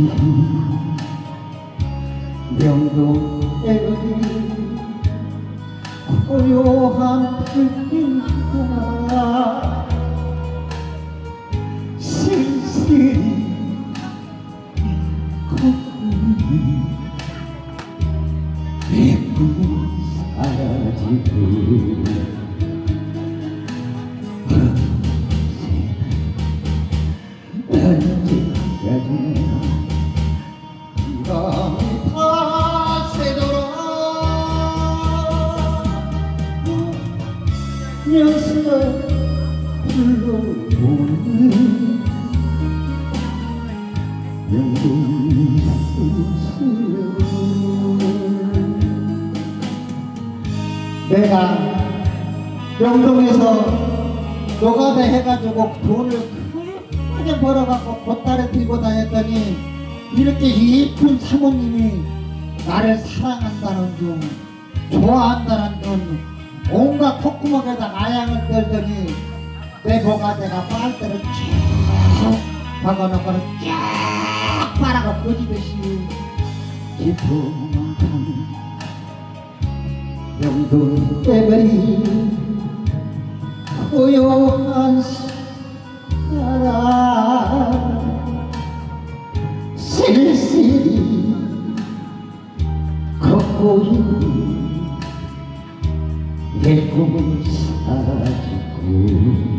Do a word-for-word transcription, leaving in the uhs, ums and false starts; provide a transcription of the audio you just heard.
명동의 거리 고요한 불빛과 쓸쓸히 거꾸니 예쁜 사라지고 언제까지 바람이 다 새도록 녀석 불러보는 명동이 있으려 내가 명동에서 노가다 해가지고 돈을 크게 벌어갖고 보따리 들고 다녔더니 이렇게 예쁜 사모님이 나를 사랑한다는 둥 좋아한다는 둥 온갖 콧구멍에다 아양을 떨더니 내 노가다가 빨대를 쭉 박아놓고는 쫙 빨아가 꺼지듯이 깊은 명동 떼거리 고요한 사랑 쓸쓸히 걷고 있는 내 꿈은 사라지고